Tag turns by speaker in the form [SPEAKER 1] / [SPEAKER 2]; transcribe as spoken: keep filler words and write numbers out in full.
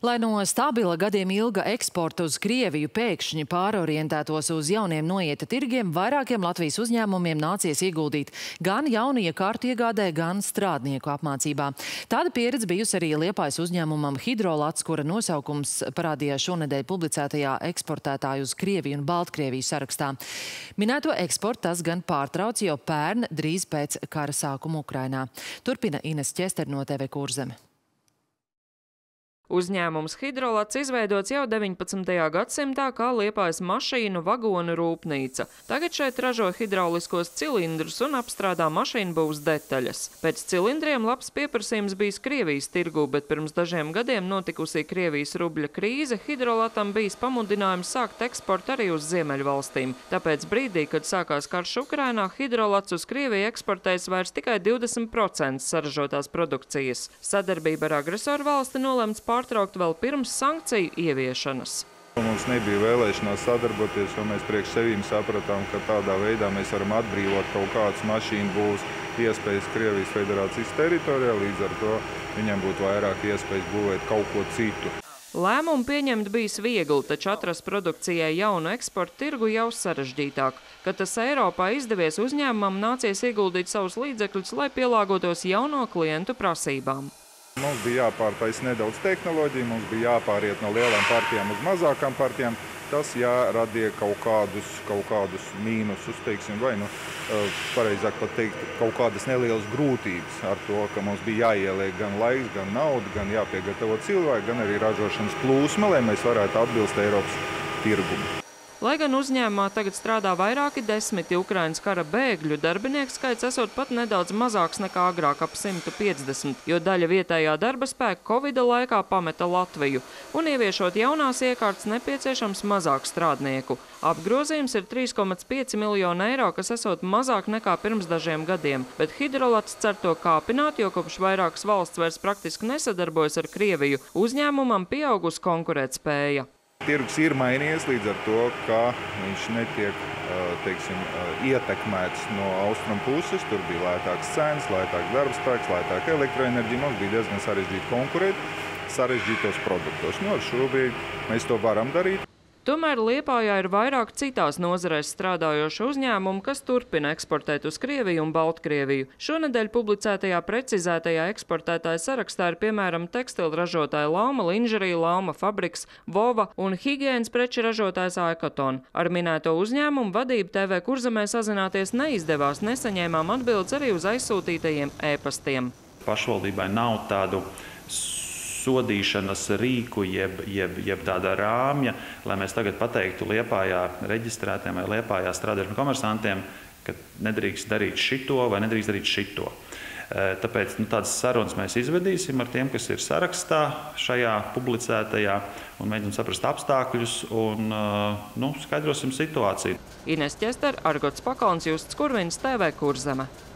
[SPEAKER 1] Lai no stabila gadiem ilga eksporta uz Krieviju pēkšņi pārorientētos uz jauniem noieta tirgiem, vairākiem Latvijas uzņēmumiem nācies ieguldīt gan jaunu iekārtu iegādē, gan strādnieku apmācībā. Tāda pieredze bijusi arī Liepājas uzņēmumam Hidrolats, kura nosaukums parādījās šonedēļ publicētajā eksportētāju uz Krieviju un Baltkrieviju sarakstā. Minēto eksportu tas gan pārtrauc jau pērn, drīz pēc kara sākuma Ukrainā. Turpina Ines Ķester no T V Kurzeme.
[SPEAKER 2] Uzņēmums Hidrolats izveidots jau deviņpadsmitajā gadsimtā kā Liepājas mašīnu vagonu rūpnīca. Tagad šeit ražo hidrauliskos cilindrus un apstrādā mašīnbūves detaļas. Pēc cilindriem labs pieprasījums bijis Krievijas tirgū, bet pirms dažiem gadiem notikusī Krievijas rubļa krīze Hidrolatam bijis pamudinājums sākt eksportu arī uz Ziemeļvalstīm. Tāpēc brīdī, kad sākās karš Ukrainā, Hidrolats uz Krieviju eksportēs vairs tikai divdesmit procentus saražotās produkcijas. Sadarbība ar agresoru valsti nolemts pārtraukt vēl pirms sankciju ieviešanas.
[SPEAKER 3] Mums nebija vēlēšanās sadarboties, jo mēs priekš sevīm sapratām, ka tādā veidā mēs varam atbrīvot kaut kādas mašīnu būvs iespējas Krievijas federācijas teritorijā, līdz ar to viņam būtu vairāk iespējas būvēt kaut ko citu.
[SPEAKER 2] Lēmumu pieņemt bijis viegli, taču atrast produkcijai jaunu eksporta tirgu jau sarežģītāk. Kad tas Eiropā izdevies, uzņēmumam nācies ieguldīt savus līdzekļus, lai pielāgotos jauno klientu prasībām.
[SPEAKER 3] Mums bija jāpārtaisa nedaudz tehnoloģija, mums bija jāpāriet no lielām partijām uz mazākām partijām. Tas jāradīja kaut kādus, kaut kādus mīnusus, teiksim, vai, nu, pareizāk pat teikt, kaut kādas nelielas grūtības ar to, ka mums bija jāieliek gan laiks, gan nauda, gan jāpiegatavo cilvēki, gan arī ražošanas plūsma, lai mēs varētu atbilst Eiropas tirgumu.
[SPEAKER 2] Lai gan uzņēmumā tagad strādā vairāki desmiti Ukrainas kara bēgļu, darbinieku skaits esot pat nedaudz mazāks nekā agrāk, ap simtu piecdesmit, jo daļa vietējā darba spēka Covida laikā pameta Latviju. Un ieviešot jaunās iekārtas nepieciešams mazāk strādnieku. Apgrozījums ir trīs komats pieci miljoni eiro, kas esot mazāk nekā pirms dažiem gadiem. Bet Hidrolats cer to kāpināt, jo kopš vairākas valsts vairs praktiski nesadarbojas ar Krieviju. Uzņēmumam pieaugusi konkurētspēja.
[SPEAKER 3] Tirgus ir mainījies līdz ar to, ka viņš netiek, teiksim, ietekmēts no austrumu puses. Tur bija lētāks cenas, lētāks darbspēks, lētāka elektroenerģija. Mums bija diezgan sarežģīti konkurēt sarežģītos produktos. Nu, ar šobrīd mēs to varam darīt.
[SPEAKER 2] Tomēr Liepājā ir vairāk citās nozarēs strādājošu uzņēmumu, kas turpina eksportēt uz Krieviju un Baltkrieviju. Šonedēļ publicētajā precizētajā eksportētāja sarakstā ir piemēram tekstilražotāja Lauma Linžerija, Lauma Fabriks, Vova un higienas preču ražotājs Aikoton. Ar minēto uzņēmumu vadību T V Kurzemē sazināties neizdevās, nesaņēmām atbildes arī uz aizsūtītajiem ēpastiem.
[SPEAKER 4] Pašvaldībai nav tādu sodīšanas rīku, jeb, jeb, jeb tāda rāmja, lai mēs tagad pateiktu Liepājā reģistrētiem vai Liepājā strādājušiem komersantiem, ka nedrīkst darīt šito vai nedrīkst darīt šito. Tāpēc nu, tādas sarunas mēs izvedīsim ar tiem, kas ir sarakstā šajā publicētajā, un mēģinām saprast apstākļus un nu, skaidrosim situāciju.
[SPEAKER 2] Ines Ķester, Argots Pakalns, Justs Kurvins, T V Kurzeme.